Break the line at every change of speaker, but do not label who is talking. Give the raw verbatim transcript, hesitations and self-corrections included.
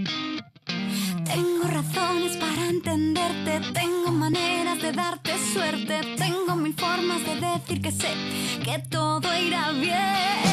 Tengo razones para entenderte, tengo maneras de darte suerte, tengo mil formas de decir que sé que todo irá bien.